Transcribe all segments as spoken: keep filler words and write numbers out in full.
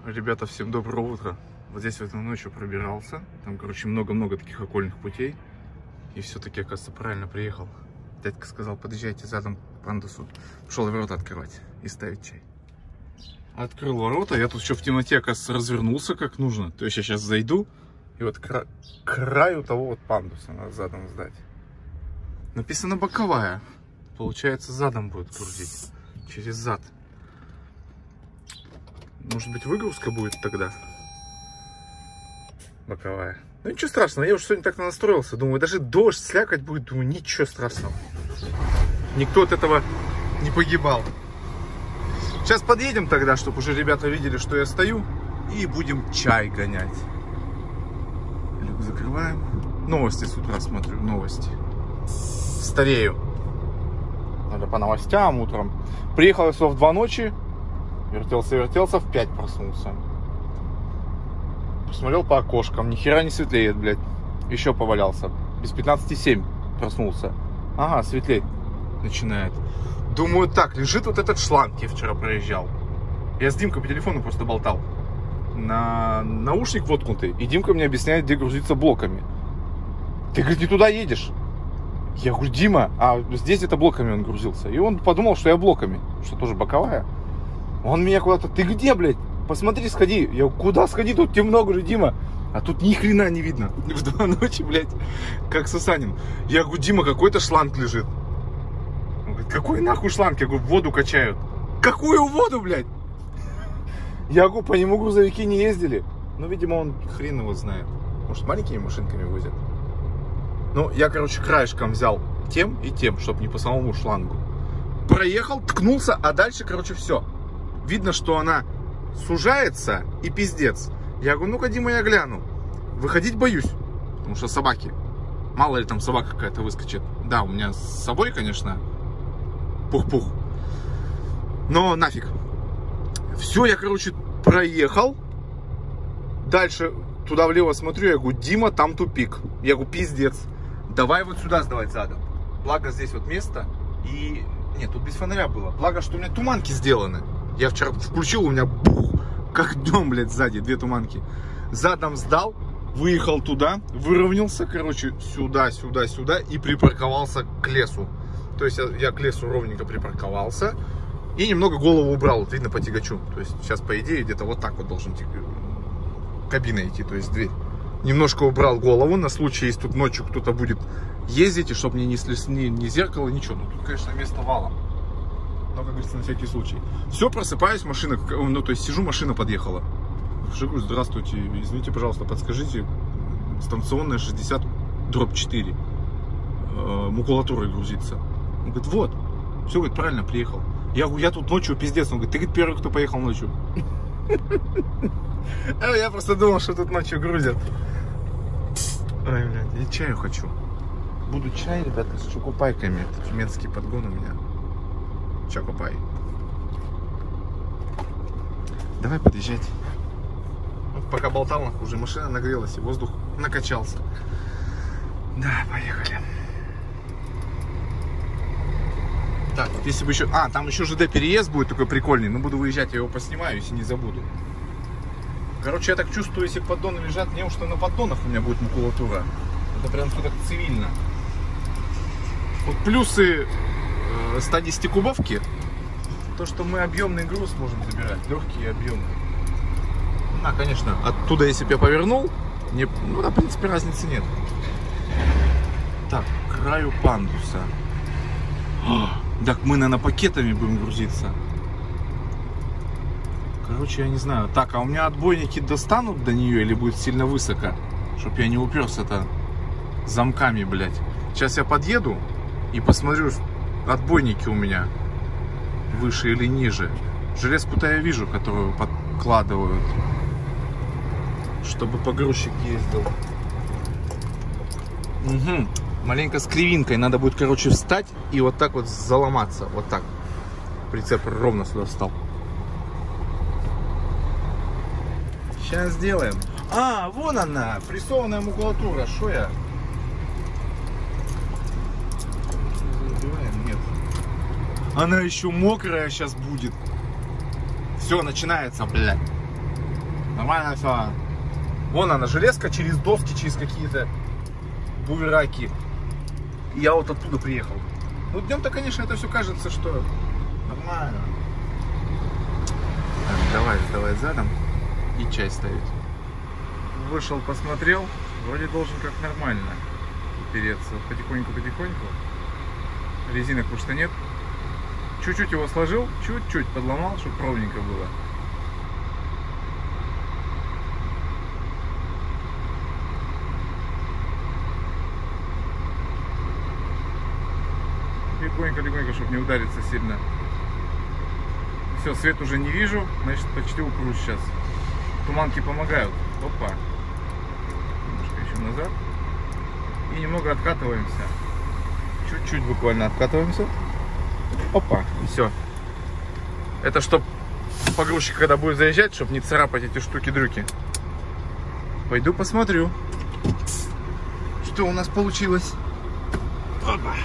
Ребята, всем доброе утро. Вот здесь вот ночью пробирался. Там, короче, много-много таких окольных путей. И все-таки, оказывается, правильно приехал. Дядька сказал, подъезжайте задом к пандусу. Пошел ворота открывать и ставить чай. Открыл ворота. Я тут еще в темноте, оказывается, развернулся как нужно. То есть я сейчас зайду. И вот к краю того вот пандуса надо задом сдать. Написано боковая. Получается, задом будет грузить. Через зад. Может быть, выгрузка будет тогда? Боковая. Ну ничего страшного, я уже сегодня так настроился. Думаю, даже дождь, слякоть будет. Думаю, ничего страшного. Никто от этого не погибал. Сейчас подъедем тогда, чтобы уже ребята видели, что я стою. И будем чай гонять. Люк закрываем. Новости с утра смотрю, новости. Старею. Надо по новостям утром. Приехал я сюда в два ночи. Вертелся, вертелся, в пять проснулся. Посмотрел по окошкам, ни хера не светлеет, блядь. Еще повалялся. Без пятнадцати семь проснулся. Ага, светлеть начинает. Думаю, так, лежит вот этот шланг, я вчера проезжал. Я с Димкой по телефону просто болтал. На наушник воткнутый. И Димка мне объясняет, где грузиться блоками. Ты, говорит, не туда едешь. Я говорю, Дима, а здесь это блоками он грузился. И он подумал, что я блоками. Что тоже боковая. Он меня куда-то, ты где, блядь? Посмотри, сходи. Я говорю, куда сходи? Тут темно, говорю, Дима. А тут ни хрена не видно. В два ночи, блядь, как Сусанин. Я говорю, Дима, какой-то шланг лежит. Он говорит, какой нахуй шланг? Я говорю, воду качают. Какую воду, блядь? Я говорю, по нему грузовики не ездили. Ну, видимо, он хрен его знает. Может, маленькими машинками возят. Ну, я, короче, краешком взял тем и тем, чтобы не по самому шлангу. Проехал, ткнулся, а дальше, короче, все. Видно, что она сужается и пиздец. Я говорю, ну-ка, Дима, я гляну. Выходить боюсь, потому что собаки. Мало ли там собака какая-то выскочит. Да, у меня с собой, конечно, пух-пух. Но нафиг. Все, я, короче, проехал. Дальше туда влево смотрю, я говорю, Дима, там тупик. Я говорю, пиздец. Давай вот сюда сдавать задом. Благо здесь вот место. И... Нет, тут без фонаря было. Благо, что у меня туманки сделаны. Я вчера включил, у меня бух, как днем, блядь, сзади, две туманки. Задом сдал, выехал туда, выровнялся, короче, сюда, сюда, сюда и припарковался к лесу. То есть я, я к лесу ровненько припарковался и немного голову убрал, вот видно по тягачу. То есть сейчас, по идее, где-то вот так вот должен кабина идти, то есть дверь. Немножко убрал голову на случай, если тут ночью кто-то будет ездить, и чтобы мне не, ни, ни зеркало, ничего. Ну, тут, конечно, место валом. Но, как говорится, на всякий случай. Все, просыпаюсь, машина, ну, то есть сижу, машина подъехала. Говорю, здравствуйте, извините, пожалуйста, подскажите, станционная шестьдесят дробь четыре, э, макулатурой грузится. Он говорит, вот, все, говорит, правильно, приехал. Я говорю, я тут ночью, пиздец. Он говорит, ты, говорит, первый, кто поехал ночью. Я просто думал, что тут ночью грузят. Ой, блядь, я чаю хочу. Буду чай, ребята, с чокопайками. Это тюменский подгон у меня. Чокопай. Давай подъезжать. Вот пока болтал, уже машина нагрелась и воздух накачался. Да, поехали. Так, вот если бы еще... А, там еще ЖД переезд будет такой прикольный. Но буду выезжать, я его поснимаю, если не забуду. Короче, я так чувствую, если поддоны лежат, не уж что на поддонах у меня будет макулатура. Это прям все так цивильно. Вот плюсы сто десять кубовки, то, что мы объемный груз можем забирать, легкий и объемный. А, конечно, оттуда, если бы я повернул, не, ну, да, в принципе, разницы нет. Так, к краю пандуса. О, так мы, наверное, пакетами будем грузиться. Короче, я не знаю. Так, а у меня отбойники достанут до нее или будет сильно высоко? Чтоб я не уперся-то замками, блядь. Сейчас я подъеду и посмотрю, отбойники у меня выше или ниже. Железку-то я вижу, которую подкладывают, чтобы погрузчик ездил. Угу. Маленько с кривинкой. Надо будет, короче, встать и вот так вот заломаться. Вот так. Прицеп ровно сюда встал. Сейчас сделаем. А, вон она, прессованная макулатура. Что я? Нет. Она еще мокрая сейчас будет. Все, начинается, блядь. Нормально все. Вон она, железка через доски, через какие-то буераки. И я вот оттуда приехал. Ну, днем-то, конечно, это все кажется, что нормально. Так, давай сдавай задом и чай ставить. Вышел, посмотрел. Вроде должен как нормально упереться. Потихоньку-потихоньку. Резинок уж что нет. Чуть-чуть его сложил, чуть-чуть подломал, чтобы ровненько было. Легонько-легонько, чтобы не удариться сильно. Все, свет уже не вижу, значит почти упрусь сейчас. Туманки помогают. Опа. Немножко еще назад. И немного откатываемся. Чуть-чуть буквально откатываемся. Опа, и все. Это чтоб погрузчик, когда будет заезжать, чтобы не царапать эти штуки-дрюки. Пойду посмотрю, что у нас получилось. Опа.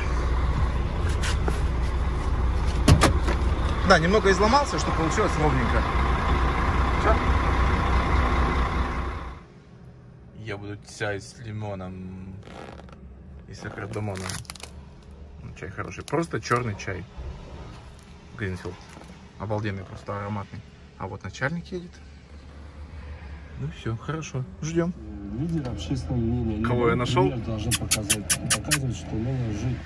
Да, немного изломался, что получилось ровненько. Все. Я буду чай с лимоном и с кардамоном. Чай хороший. Просто черный чай. Гринфилд. Обалденный, просто ароматный. А вот начальник едет. Ну все, хорошо. Ждем. Лидер общественного мнения. Кого я нашел? Должен показать, показывать, что надо жить.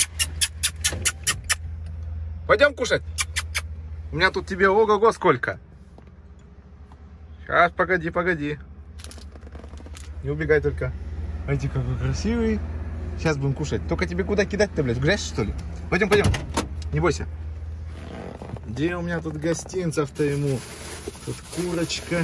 Пойдем кушать. У меня тут тебе ого-го сколько. Сейчас, погоди, погоди. Не убегай только. Смотрите, какой красивый. Сейчас будем кушать. Только тебе куда кидать-то, блядь? В грязь, что ли? Пойдем, пойдем. Не бойся. Где у меня тут гостинцев-то ему? Тут курочка.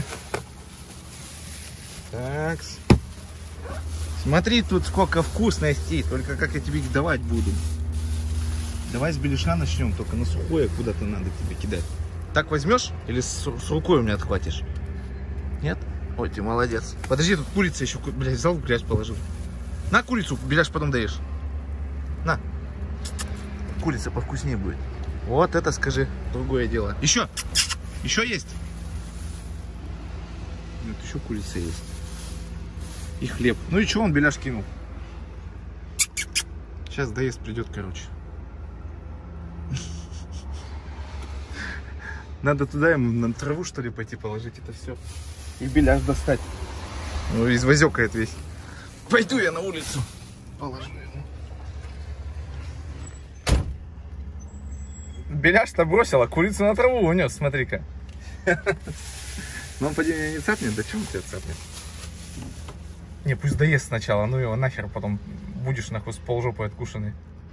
Так. Смотри, тут сколько вкусностей. Только как я тебе их давать буду? Давай с беляша начнем. Только на сухое куда-то надо тебе кидать. Так возьмешь? Или с, с рукой у меня отхватишь? Нет? Ой, ты молодец. Подожди, тут курица еще, блядь, взял в грязь положил. На курицу, беляш потом даешь. На. Курица повкуснее будет. Вот это, скажи, другое дело. Еще. Еще есть. Нет, еще курица есть. И хлеб. Ну и что он беляш кинул? Сейчас доест, придет, короче. Надо туда ему на траву, что ли, пойти положить это все. И беляш достать. Ну, извозекает весь. Пойду я на улицу. Положу ему. Беляш-то бросил, а курицу на траву унес, смотри-ка. Ну он, поди, меня не цапнет? Да чего он тебя цапнет? Не, пусть доест сначала, ну его нахер, потом будешь нахуй с полжопой откушенный.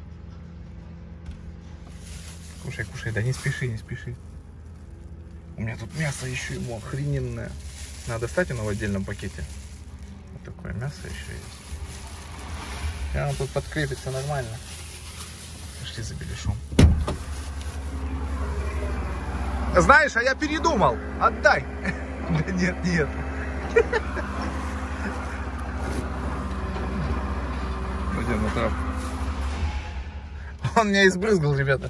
Кушай, кушай, да не спеши, не спеши. У меня тут мясо еще ему охрененное. Надо достать оно в отдельном пакете. Вот такое мясо еще есть. И оно тут подкрепится нормально. Пошли за беляшом. Знаешь, а я передумал. Отдай. Да нет, нет. Пойдем на травку. Он меня избрызгал, ребята.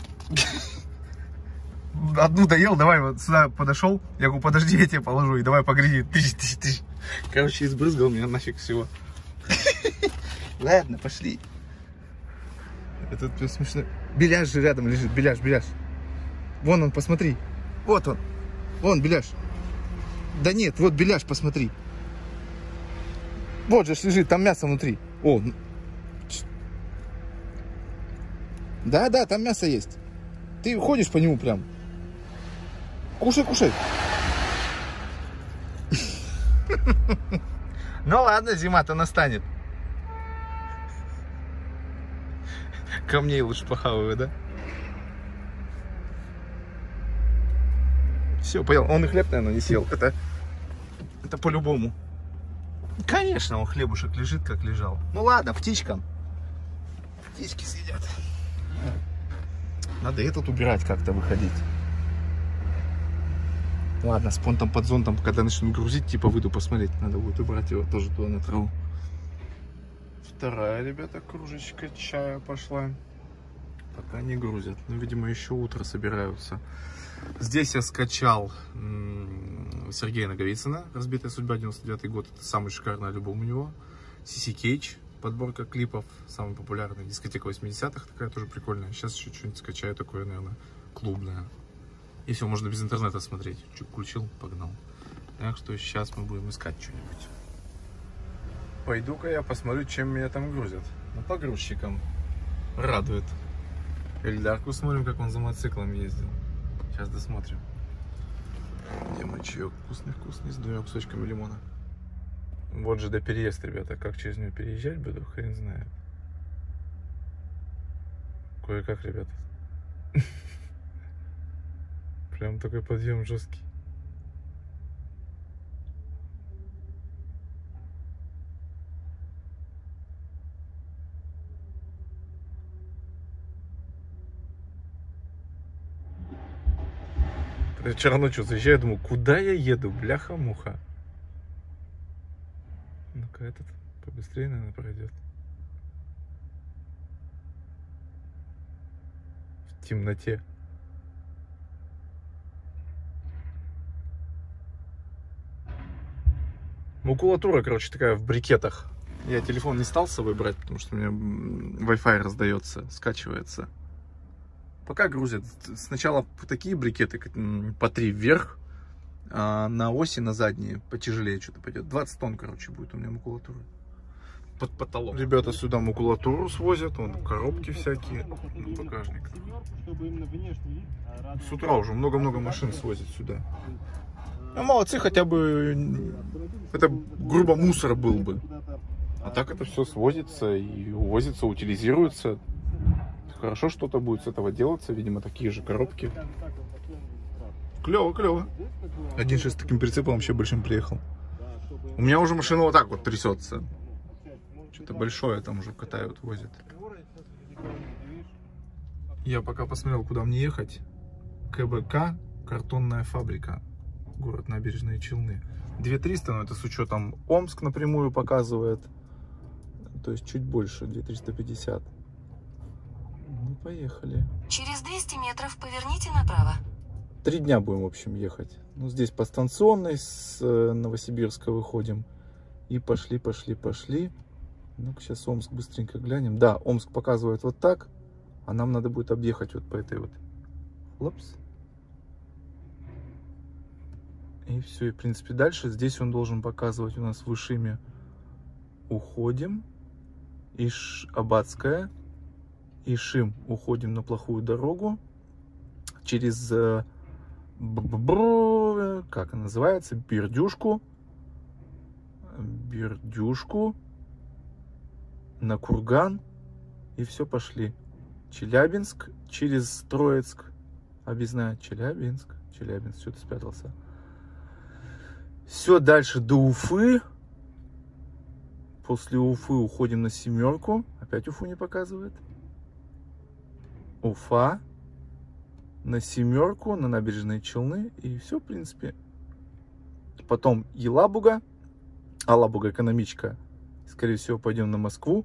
Одну доел, давай вот сюда подошел. Я говорю, подожди, я тебе положу. И давай погреди. Тыщ, тыщ, тыщ. Короче, избрызгал меня нафиг всего. Ладно, пошли. Это смешно. Беляш же рядом лежит. Беляш, беляш. Вон он, посмотри. Вот он. Вон беляш. Да нет, вот беляш, посмотри. Вот же лежит, там мясо внутри. О. Да, да, там мясо есть. Ты ходишь по нему прям. Кушай, кушай. Ну ладно, зима-то настанет. Камней лучше похаваю, да? Все, понял. Он и хлеб, наверное, не съел. Это, это по-любому. Конечно, он хлебушек лежит, как лежал. Ну ладно, птичкам. Птички съедят. Надо этот убирать как-то, выходить. Ладно, с понтом под зонтом, когда начнут грузить, типа выйду посмотреть. Надо будет убрать его тоже туда на траву. Вторая, ребята, кружечка чая пошла. Пока не грузят. Ну, видимо, еще утро собираются. Здесь я скачал Сергея Наговицына, «Разбитая судьба», девяносто девятый год. Это самый шикарный альбом у него. Си Си Кейдж, подборка клипов, самый популярный. Дискотека восьмидесятых, такая тоже прикольная. Сейчас еще что-нибудь скачаю, такое, наверное, клубное. И все, можно без интернета смотреть. Чуть включил, погнал. Так что сейчас мы будем искать что-нибудь. Пойду-ка я посмотрю, чем меня там грузят. Ну, погрузчиком. Радует. Эльдарку смотрим, как он за мотоциклом ездил. Сейчас досмотрим. Где мой чаек? Вкусный-вкусный, с двумя кусочками лимона. Вот же до переезд, ребята. Как через него переезжать буду, хрен знает. Кое-как, ребята. Прям такой подъем жесткий. Я вчера ночью заезжаю, думаю, куда я еду, бляха-муха. Ну-ка этот побыстрее, наверное, пройдет. В темноте. Макулатура, короче, такая в брикетах. Я телефон не стал с собой брать, потому что у меня Wi-Fi раздается, скачивается. Пока грузят. Сначала такие брикеты по три вверх, а на оси, на задние потяжелее что-то пойдет. двадцать тонн, короче, будет у меня макулатура. Под потолок. Ребята сюда макулатуру свозят, вон коробки всякие, багажник. С утра уже много-много машин свозят сюда. А молодцы, хотя бы это грубо мусор был бы. А так это все свозится и увозится, утилизируется. Хорошо, что-то будет с этого делаться. Видимо, такие же коробки. Клево, клево. Один сейчас с таким прицепом вообще большим приехал. У меня уже машина вот так вот трясется. Что-то большое там уже катают, возят. Я пока посмотрел, куда мне ехать. Ка Бэ Ка, картонная фабрика. Город Набережные Челны. две тысячи триста, но это с учетом Омск напрямую показывает. То есть чуть больше, две тысячи триста пятьдесят. Ну, поехали. Через двести метров поверните направо. Три дня будем, в общем, ехать. Ну, здесь по станционной с Новосибирска выходим. И пошли, пошли, пошли. Ну-ка, сейчас Омск быстренько глянем. Да, Омск показывает вот так. А нам надо будет объехать вот по этой вот. Лапс. И все, и в принципе дальше. Здесь он должен показывать у нас в Ишиме. Уходим. Иш... Абадская. Ишим, уходим на плохую дорогу через э, как она называется, Бердюшку, Бердюшку на Курган, и все, пошли. Челябинск через Троицк, объездная Челябинск, Челябинск, что-то спрятался. Все, дальше до Уфы. После Уфы уходим на семерку, опять Уфу не показывает. Уфа, на семерку, на Набережные Челны, и все, в принципе. Потом Елабуга, Алабуга экономичка, скорее всего, пойдем на Москву.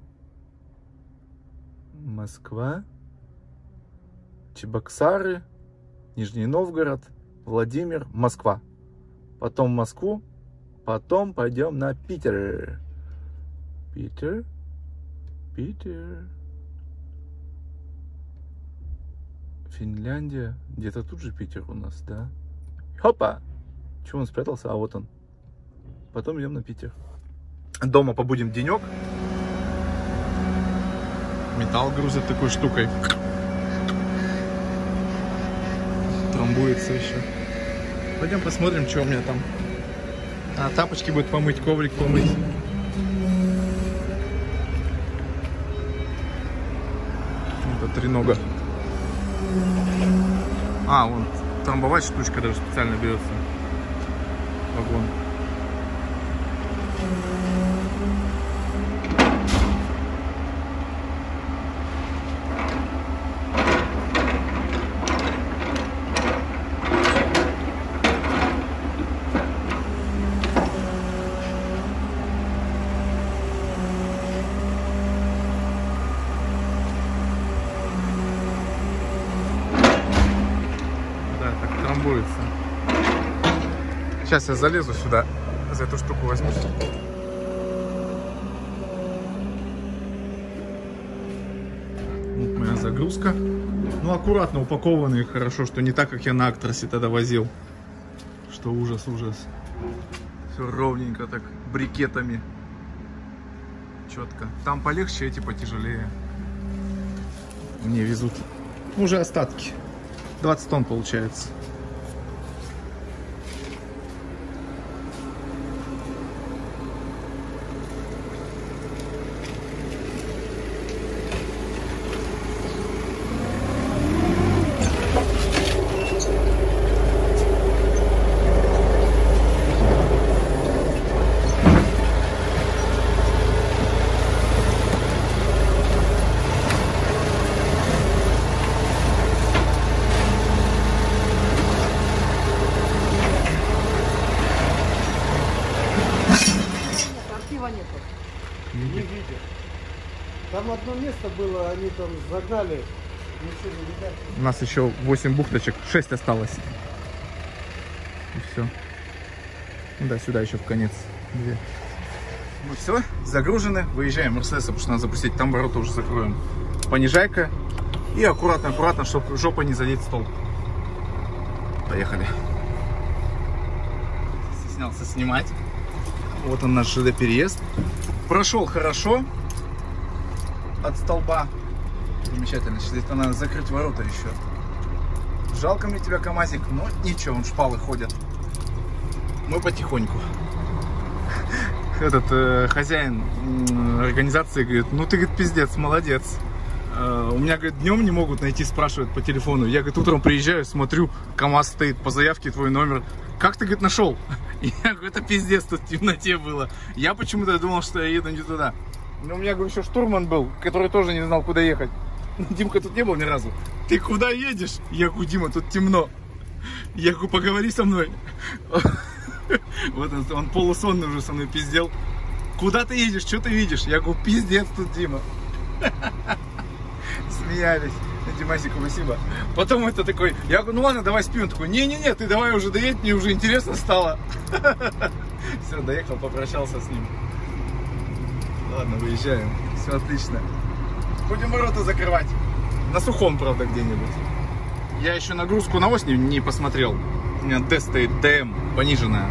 Москва, Чебоксары, Нижний Новгород, Владимир, Москва. Потом Москву, потом пойдем на Питер. Питер, Питер. Финляндия. Где-то тут же Питер у нас, да? Хопа! Чего он спрятался? А вот он. Потом идем на Питер. Дома побудем денек. Металл грузят такой штукой. Трамбуется еще. Пойдем посмотрим, что у меня там. А, тапочки будет помыть, коврик помыть. Это тренога. А, вон трамбовать штучка даже специально берется. Вагон. Сейчас я залезу сюда, за эту штуку возьмусь. Вот моя загрузка. Ну, аккуратно упакованные, хорошо, что не так, как я на Актросе тогда возил. Что ужас, ужас. Все ровненько так, брикетами. Четко. Там полегче, эти потяжелее. Мне везут. Уже остатки. двадцать тонн получается. Не видят. Там одно место было, они там загнали, ничего не видать. У нас еще восемь бухточек, шесть осталось. И все. Ну да, сюда еще в конец две. Ну все, загружены, выезжаем Мерседеса, потому что надо запустить, там ворота уже закроем. Понижайка и аккуратно-аккуратно, чтобы жопа не задеть стол. Поехали. Стеснялся снимать. Вот он наш ЖД-переезд. Прошел хорошо от столба. Замечательно. Сейчас здесь надо закрыть ворота еще. Жалко мне тебя, КамАЗик, но ничего, он шпалы ходят. Мы потихоньку. Этот э, хозяин э, организации говорит, ну ты, говорит, пиздец, молодец. Э, у меня, говорит, днем не могут найти, спрашивают по телефону. Я, говорит, утром приезжаю, смотрю, КамАЗ стоит по заявке, твой номер. Как ты, говорит, нашел? Я говорю, это пиздец, тут в темноте было. Я почему-то думал, что я еду не туда. Но у меня, говорю, еще штурман был, который тоже не знал, куда ехать. Димка тут не был ни разу. Ты куда едешь? Я говорю, Дима, тут темно. Я говорю, поговори со мной. Вот он, он полусонный уже со мной пиздел. Куда ты едешь? Что ты видишь? Я говорю, пиздец тут, Дима. Смеялись. Димасику, спасибо. Потом это такой, я говорю, ну ладно, давай спим. Он такой, не-не-не, ты давай уже доедь, мне уже интересно стало. Все, доехал, попрощался с ним. Ладно, выезжаем. Все отлично. Будем ворота закрывать. На сухом, правда, где-нибудь. Я еще нагрузку на ось не, не посмотрел. У меня Д стоит, ДМ, пониженная.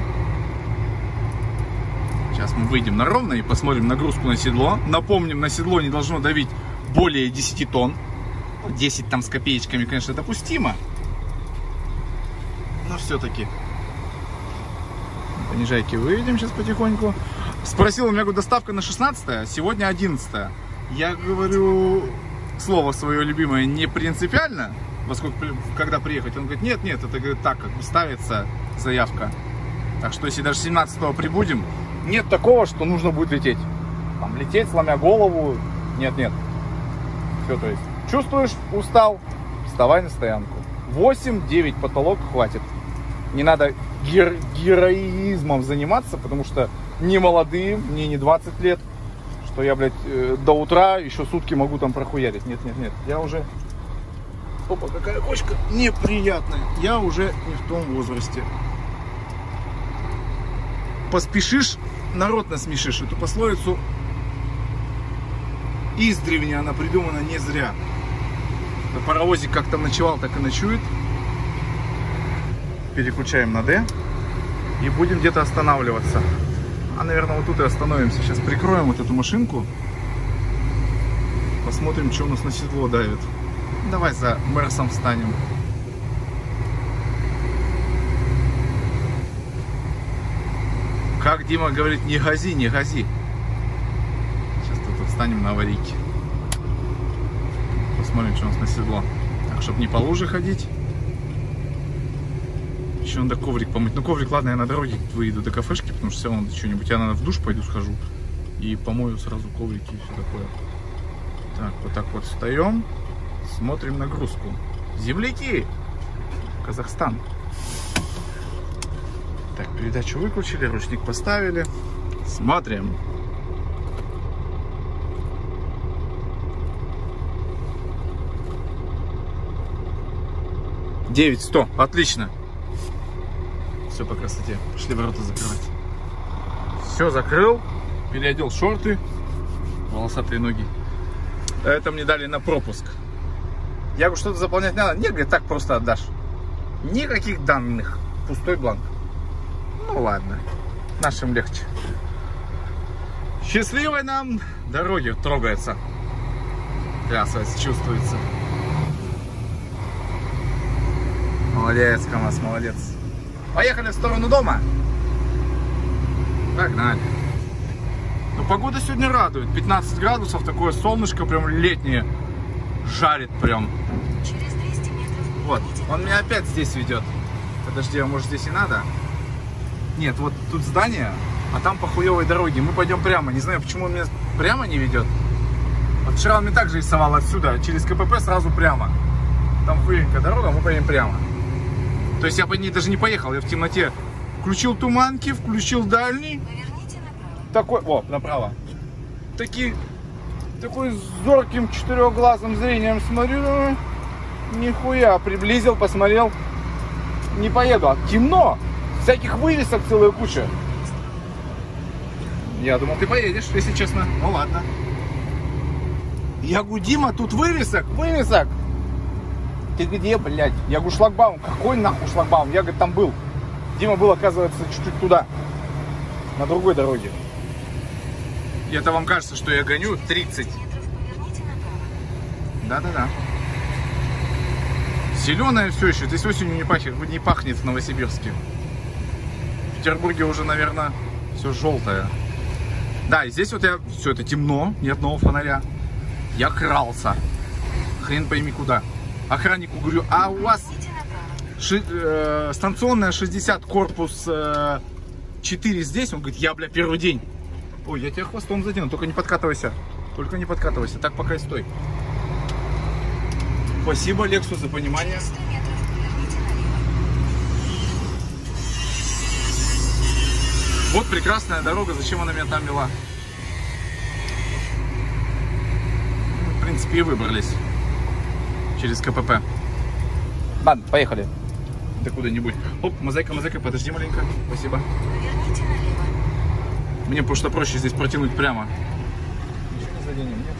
Сейчас мы выйдем на ровно и посмотрим нагрузку на седло. Напомним, на седло не должно давить более десяти тонн. десять там с копеечками, конечно, допустимо. Но все-таки. Понижайки выйдем сейчас потихоньку. Спросил у меня, говорю, доставка на шестнадцатое, а сегодня одиннадцатое. Я говорю, слово свое любимое, не принципиально, во сколько, когда приехать. Он говорит, нет, нет, это, говорит, так, как бы ставится заявка. Так что, если даже семнадцатого прибудем, нет такого, что нужно будет лететь. Там лететь, сломя голову, нет, нет. Все, то есть, чувствуешь, устал, вставай на стоянку. восемь-девять потолок хватит. Не надо гер героизмом заниматься, потому что не молодые, мне не двадцать лет, что я, блядь, э, до утра еще сутки могу там прохуярить. Нет, нет, нет, я уже... Опа, какая кочка неприятная. Я уже не в том возрасте. Поспешишь, народ насмешишь. Эту пословицу издревле она придумана не зря. Паровозик как там ночевал, так и ночует. Переключаем на Д и будем где-то останавливаться. А, наверное, вот тут и остановимся. Сейчас прикроем вот эту машинку. Посмотрим, что у нас на седло давит. Давай за Мерсом встанем. Как Дима говорит, не гази, не гази. Сейчас тут встанем на аварийке. Посмотрим, что у нас на седло. Так, чтобы не по луже ходить. Еще надо коврик помыть. Ну, коврик, ладно, я на дороге выйду до кафешки, потому что все равно надо что-нибудь. Я, наверное, в душ пойду схожу и помою сразу коврики и все такое. Так, вот так вот встаем. Смотрим нагрузку. Земляки! Казахстан. Так, передачу выключили, ручник поставили. Смотрим. девять сто. Отлично. Все по красоте. Пошли ворота закрывать. Все закрыл. Переодел шорты. Волосатые ноги. Это мне дали на пропуск. Я говорю, что-то заполнять надо. Нет, говорит, так просто отдашь. Никаких данных. Пустой бланк. Ну ладно. Нашим легче. Счастливой нам дороги. Трогается. Красавец чувствуется. Молодец, КамАЗ, молодец. Поехали в сторону дома. Погнали. Ну, погода сегодня радует. пятнадцать градусов, такое солнышко прям летнее. Жарит прям. Через двести метров. Вот, он меня опять здесь ведет. Подожди, а может здесь и надо? Нет, вот тут здание, а там по хуевой дороге. Мы пойдем прямо. Не знаю, почему он меня прямо не ведет. Вот вчера он мне также рисовал отсюда, через КПП сразу прямо. Там хуевенькая дорога, мы поедем прямо. То есть я по ней даже не поехал, я в темноте включил туманки, включил дальний. Поверните направо. Такой, о, направо. Такие, такой зорким четырехглазым зрением смотрю, думаю, нихуя, приблизил, посмотрел, не поеду, а темно, всяких вывесок целая куча. Я думал, ты поедешь, если честно. Ну ладно. Я говорю, Дима, тут вывесок, вывесок. Ты где, блядь? Я говорю, шлагбаум. Какой нахуй шлагбаум? Я, говорит, там был. Дима был, оказывается, чуть-чуть туда. На другой дороге. И это вам кажется, что я гоню тридцать. Метров поверните направо. Да-да-да. Зеленое все еще. Здесь осенью не пахнет, не пахнет в Новосибирске. В Петербурге уже, наверное, все желтое. Да, и здесь вот я... Все это темно, ни одного фонаря. Я крался. Хрен пойми куда. Охраннику говорю, а у вас ши, э, станционная шестьдесят, корпус э, четыре здесь? Он говорит, я, бля, первый день. Ой, я тебя хвостом задену, только не подкатывайся. Только не подкатывайся, так пока и стой. Спасибо, Лексу, за понимание. Через сто метров поверните налево. Вот прекрасная дорога, зачем она меня там вела? В принципе, и выбрались. Через КПП. Ладно, поехали. Да куда-нибудь. Оп, мозаика, мозаика, подожди маленько. Спасибо. Поверните налево. Мне просто проще здесь протянуть прямо. Ничего не заденем, нет?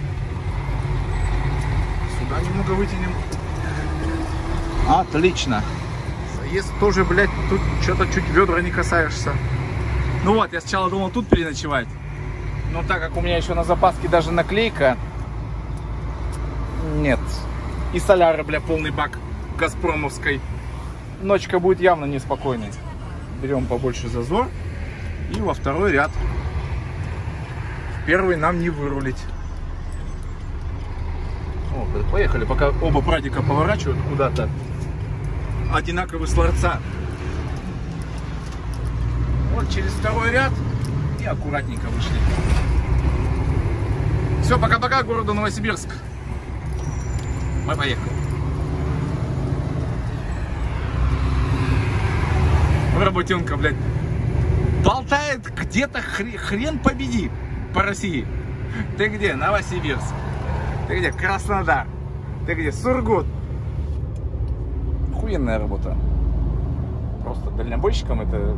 Сюда немного вытянем. Отлично. Заезд тоже, блядь, тут что-то чуть ведра не касаешься. Ну вот, я сначала думал тут переночевать. Но так как у меня еще на запаске даже наклейка. Нет. И соляра, бля, полный бак газпромовской. Ночка будет явно неспокойной. Берем побольше зазор. И во второй ряд. В первый нам не вырулить. О, поехали, пока оба прадика поворачивают куда-то. Одинаковый с ларца. Вот через второй ряд. И аккуратненько вышли. Все, пока-пока, городу Новосибирск. Мы поехали. Работенка, блядь, болтает где-то хрен, хрен победи по России. Ты где? Новосибирск. Ты где? Краснодар. Ты где? Сургут. Охуенная работа. Просто дальнобойщикам это...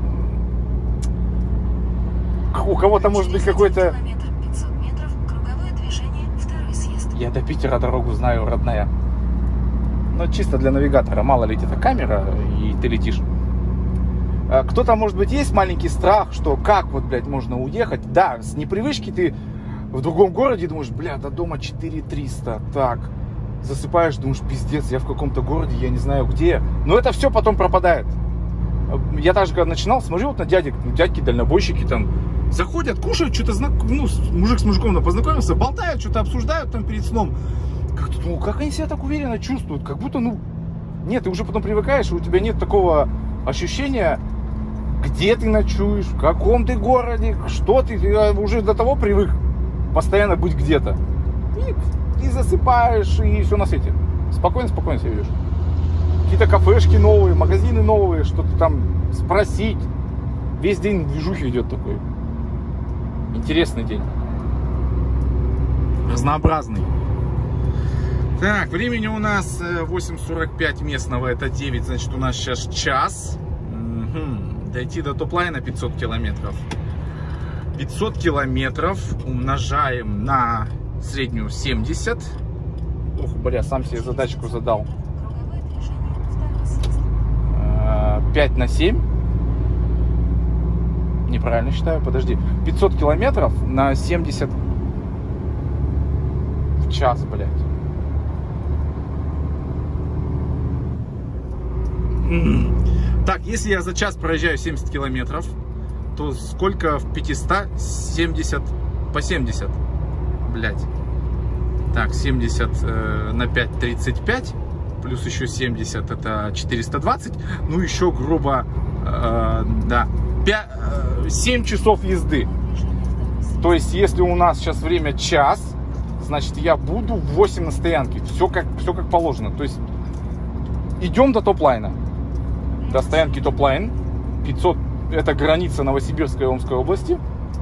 У кого-то может быть какой-то... пятьсот метров, круговое движение, второй съезд. Я до Питера дорогу знаю, родная. Но чисто для навигатора. Мало ли где-то камера, и ты летишь. Кто-то, может быть, есть маленький страх, что как вот, блядь, можно уехать. Да, с непривычки ты в другом городе думаешь, бля, до дома четыре триста. Так, засыпаешь, думаешь, пиздец, я в каком-то городе, я не знаю где. Но это все потом пропадает. Я также, когда начинал, смотрю вот на дядек, дядьки, дальнобойщики там заходят, кушают, что-то, знак... ну, мужик с мужиком познакомился, болтают, что-то обсуждают там перед сном. Как-то, ну, как они себя так уверенно чувствуют, как будто, ну, нет, ты уже потом привыкаешь, и у тебя нет такого ощущения, где ты ночуешь, в каком ты городе, что ты, ты уже до того привык постоянно быть где-то. И, и засыпаешь, и все на свете. Спокойно, спокойно себя ведешь. Какие-то кафешки новые, магазины новые, что-то там спросить. Весь день в движухе идет такой. Интересный день. Разнообразный. Так, времени у нас восемь сорок пять местного, это девять, значит у нас сейчас час. Угу. Дойти до топ-лайна пятьсот километров. пятьсот километров умножаем на среднюю семьдесят. Ух, бля, сам себе задачку задал. пять на семь. Неправильно считаю, подожди. пятьсот километров на семьдесят в час, блядь. Так, если я за час проезжаю семьдесят километров, то сколько в пятьсот семьдесят по семьдесят? Блядь. Так, семьдесят э, на пять тридцать пять. Плюс еще семьдесят, это четыреста двадцать. Ну, еще грубо, э, да, пять, э, семь часов езды. То есть, если у нас сейчас время час, значит, я буду в восемь на стоянке. Все как, все как положено. То есть, идем до топ-лайна. До стоянки топ-лайн. пятьсот, это граница Новосибирской и Омской области.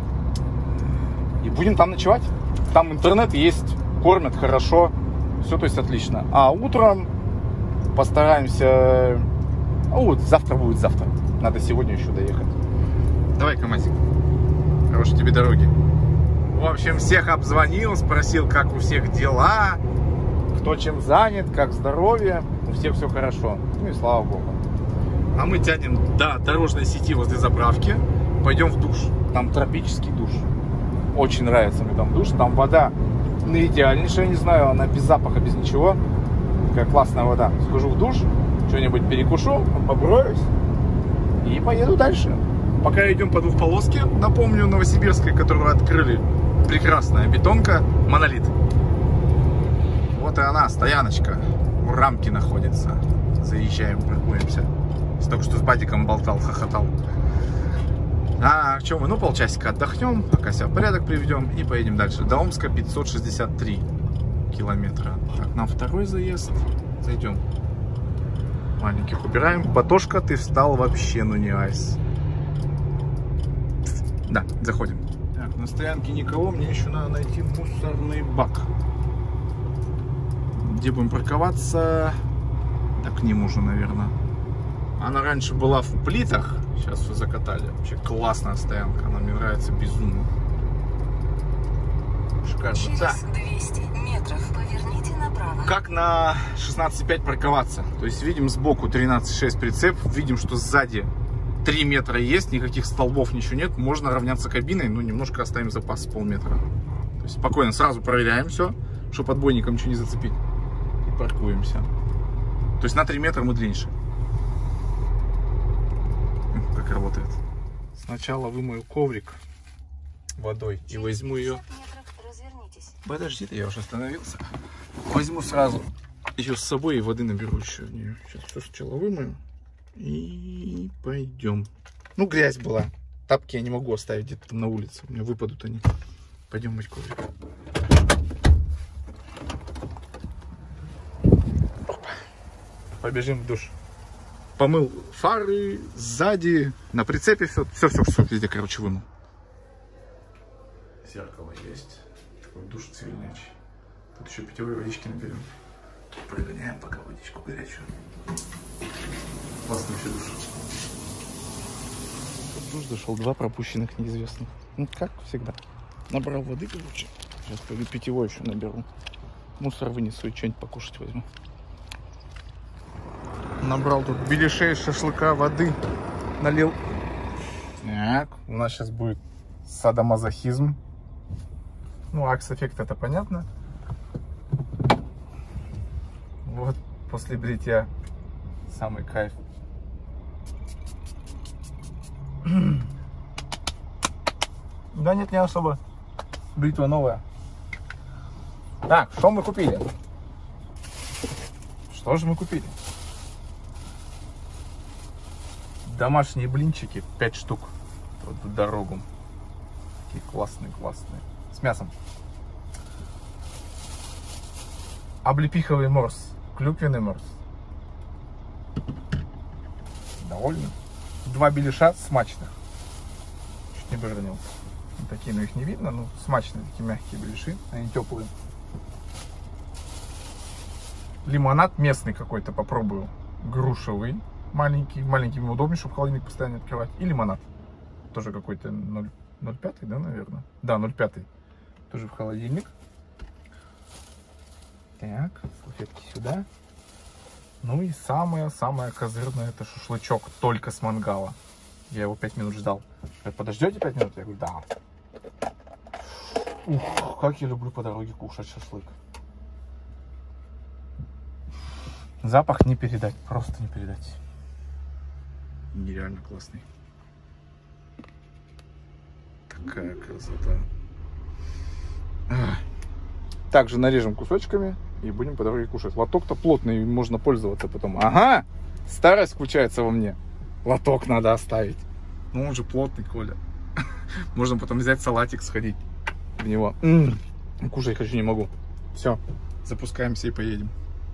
И будем там ночевать. Там интернет есть, кормят хорошо. Все, то есть, отлично. А утром постараемся... А вот завтра будет завтра. Надо сегодня еще доехать. Давай, КамАЗик. Хорошей тебе дороги. В общем, всех обзвонил, спросил, как у всех дела, кто чем занят, как здоровье. У всех все хорошо. Ну и слава богу. А мы тянем до дорожной сети возле заправки. Пойдем в душ. Там тропический душ. Очень нравится мне там душ. Там вода на идеальнейшая, не знаю, она без запаха, без ничего. Какая классная вода. Схожу в душ, что-нибудь перекушу, поброюсь и поеду дальше. Пока идем по двухполоске, напомню, Новосибирской, которую открыли, прекрасная бетонка, Монолит. Вот и она, стояночка, у рамки находится. Заезжаем, паркуемся. Только что с Бадиком болтал, хохотал. А что мы, ну полчасика отдохнем, пока себя в порядок приведем и поедем дальше. До Омска пятьсот шестьдесят три километра. Так, нам второй заезд. Зайдем. Маленьких убираем. Батошка, ты встал вообще, ну не айс. Да, заходим. Так, на стоянке никого, мне еще надо найти мусорный бак. Где будем парковаться? Да к ним уже, наверное. Она раньше была в плитах, сейчас все закатали. Вообще классная стоянка, она мне нравится безумно. Шикарно. Через Да. двести метров поверните направо. Как на шестнадцать пять парковаться? То есть видим сбоку тринадцать шесть прицеп, видим, что сзади три метра есть, никаких столбов, ничего нет. Можно равняться кабиной, но немножко оставим запас с полметра. То есть спокойно сразу проверяем все, чтобы отбойником ничего не зацепить. И паркуемся. То есть на три метра мы длиннее. Как работает. Сначала вымою коврик водой и возьму ее. Подожди, я уже остановился. Возьму сразу еще с собой и воды наберу еще. Сейчас все сначала вымою и пойдем. Ну, грязь была. Тапки я не могу оставить где-то там на улице. У меня выпадут они. Пойдем мыть коврик. Опа. Побежим в душ. Помыл фары сзади, на прицепе все, все, все, все везде, короче, вымыл. Зеркало есть. Такой душ цивильнячий. Тут еще питьевой водички наберем. Прогоняем пока водичку горячую. Классный еще душ. В душ зашел, два пропущенных неизвестных. Ну, как всегда. Набрал воды, короче. Сейчас пойду питьевой еще наберу. Мусор вынесу и что-нибудь покушать возьму. Набрал тут беляшей, шашлыка, воды. Налил. Так, у нас сейчас будет садомазохизм. Ну, акс-эффект это понятно. Вот, после бритья самый кайф. Да нет, не особо. Бритва новая. Так, что мы купили? Что же мы купили? Домашние блинчики, пять штук. Вот в дорогу. Такие классные, классные. С мясом. Облепиховый морс. Клюквенный морс. Довольно. Два беляша смачных. Чуть не выронил. Вот такие, но их не видно. Ну, смачные, такие мягкие беляши. Они теплые. Лимонад местный какой-то попробую. Грушевый. маленький. Маленький удобнее, чтобы холодильник постоянно открывать. И лимонад. Тоже какой-то ноль пять, да, наверное? Да, ноль пять. Тоже в холодильник. Так, салфетки сюда. Ну и самое-самое козырное — это шашлычок только с мангала. Я его пять минут ждал. Подождете пять минут? Я говорю, да. Ух, как я люблю по дороге кушать шашлык. Запах не передать, просто не передать. Нереально классный. Такая красота. Также нарежем кусочками и будем по дороге кушать. Лоток-то плотный, им можно пользоваться потом. Ага, старость включается во мне. Лоток надо оставить. Ну он же плотный, Коля. Можно потом взять салатик, сходить в него. М-м, кушать хочу, не могу. Все, запускаемся и поедем.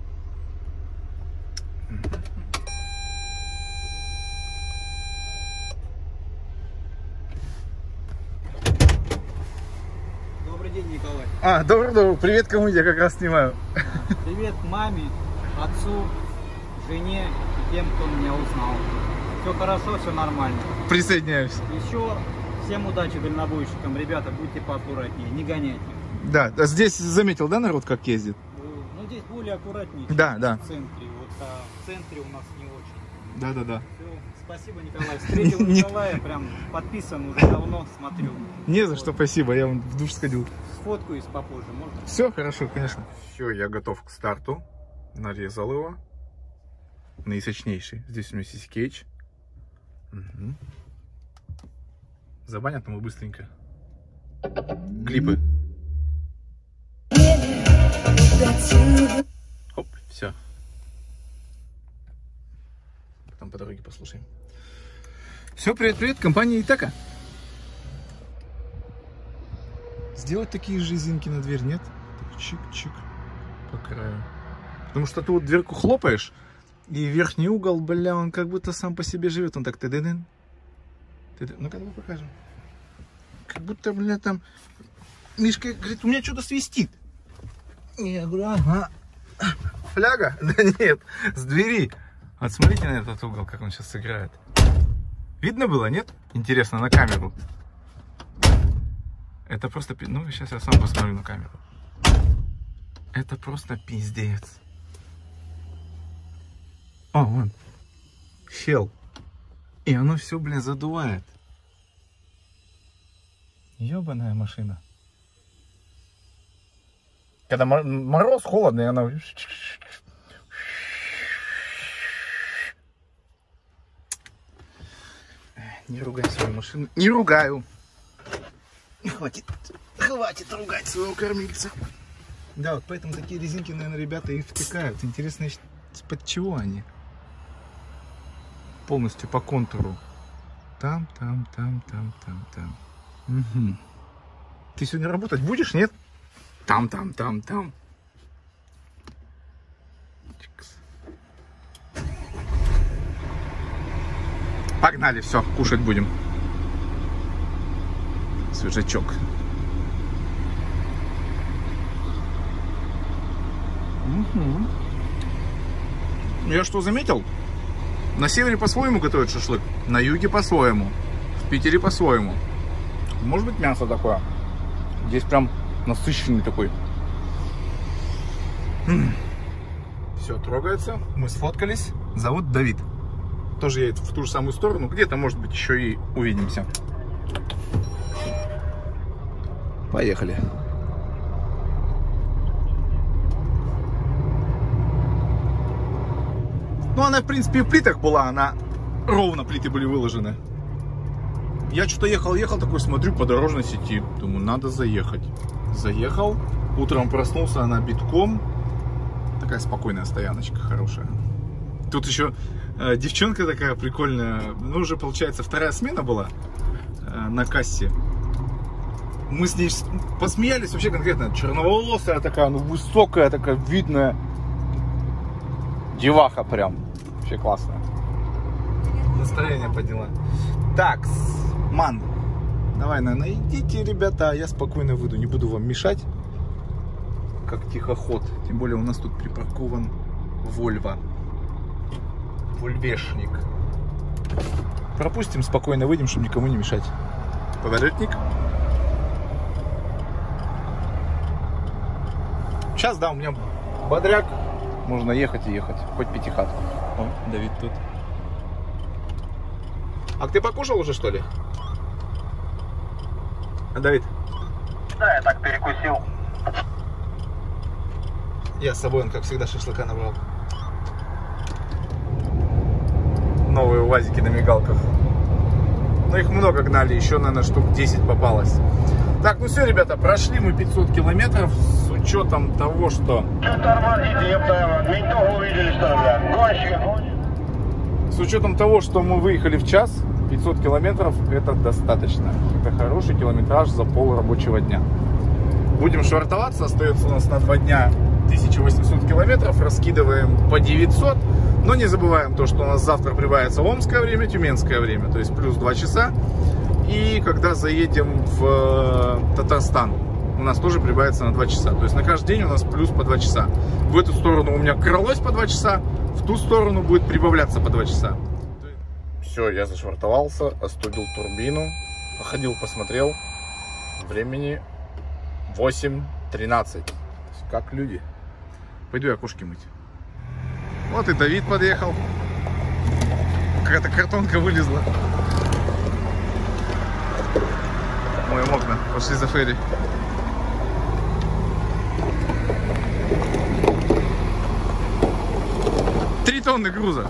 Добрый день, Николай. А, добрый-добрый. Привет, кому я как раз снимаю. Привет маме, отцу, жене и тем, кто меня узнал. Все хорошо, все нормально. Присоединяюсь. Еще всем удачи дальнобойщикам. Ребята, будьте поаккуратнее, не гоняйте. Да, а здесь заметил, да, народ, как ездит? Ну, здесь более аккуратнее, Да, чем да. в центре. Вот, а в центре у нас не очень. Да-да-да. Все, спасибо, Николай. Встретил Николая, прям подписан уже давно, смотрю. Не за что, спасибо, я вон в душ сходил. Сфоткаюсь попозже, можно? Все, хорошо, конечно. Все, я готов к старту. Нарезал его. Наисочнейший. Здесь у меня есть кейдж. Угу. Забанят мы быстренько. Клипы. Оп, все. Потом по дороге послушаем. Все, привет-привет, компания Итака. Сделать такие же резинки на дверь, нет? Чик-чик по краю. Потому что ты вот дверку хлопаешь, и верхний угол, бля, он как будто сам по себе живет. Он так ты-ды-дын. Ну-ка, давай покажем. Как будто, бля, там... Мишка говорит, у меня что-то свистит. Я говорю, ага. Фляга? Да нет, с двери. Вот смотрите на этот угол, как он сейчас сыграет. Видно было, нет? Интересно, на камеру. Это просто... Ну, сейчас я сам посмотрю на камеру. Это просто пиздец. О, вон. Щел. И оно все, блин, задувает. Ёбаная машина. Когда мороз, холодно, и она... Не ругай свою машину. Не ругаю. Хватит. Хватит ругать своего кормильца. Да, вот поэтому такие резинки, наверное, ребята и втыкают. Интересно, под чего они? Полностью по контуру. Там, там, там, там, там, там. Угу. Ты сегодня работать будешь, нет? Там, там, там, там. Чикс. Погнали, все, кушать будем. Свежачок. Угу. Я что заметил? На севере по-своему готовят шашлык, на юге по-своему, в Питере по-своему. Может быть, мясо такое. Здесь прям насыщенный такой. Все, трогается. Мы сфоткались. Зовут Давид. Тоже едет в ту же самую сторону. Где-то, может быть, еще и увидимся. Поехали. Ну, она, в принципе, в плитах была. Она ровно плиты были выложены. Я что-то ехал-ехал, такой смотрю по дорожной сети. Думаю, надо заехать. Заехал. Утром проснулся, она битком. Такая спокойная стояночка, хорошая. Тут еще э, девчонка такая прикольная. Ну, уже, получается, вторая смена была э, на кассе. Мы с ней посмеялись вообще конкретно. Черноволосая такая, ну, высокая такая, видная. Деваха прям. Вообще классно. Настроение подняла. Так, ман. Давай, наверное, идите, ребята, я спокойно выйду. Не буду вам мешать. Как тихоход. Тем более у нас тут припаркован Volvo. Вульвешник. Пропустим, спокойно выйдем, чтобы никому не мешать. Поворотник. Сейчас, да, у меня бодряк. Можно ехать и ехать. Хоть пятихатку. О, Давид тут. А ты покушал уже, что ли? А, Давид? Да, я так перекусил. Я с собой, он, как всегда, шашлыка набрал. Новые УАЗики на мигалках. Но их много гнали, еще, наверное, штук десять попалось. Так, ну все, ребята, прошли мы пятьсот километров с учетом того, что... С учетом того, что мы выехали в час, пятьсот километров это достаточно. Это хороший километраж за пол рабочего дня. Будем швартоваться, остается у нас на два дня тысяча восемьсот километров, раскидываем по девятьсот. Но не забываем то, что у нас завтра прибавится омское время, тюменское время, то есть плюс два часа. И когда заедем в Татарстан, у нас тоже прибавится на два часа. То есть на каждый день у нас плюс по два часа. В эту сторону у меня кралось по два часа, в ту сторону будет прибавляться по два часа. Все, я зашвартовался, остудил турбину, походил, посмотрел. Времени восемь тринадцать. Как люди. Пойду я окошки мыть. Вот и Давид подъехал. Какая-то картонка вылезла. Моем окна. Пошли за ферри. Три тонны груза.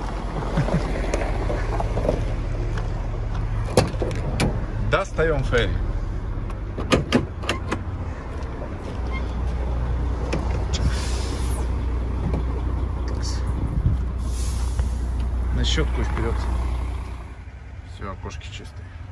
Достаем ферри. На щетку вперед. Все, окошки чистые.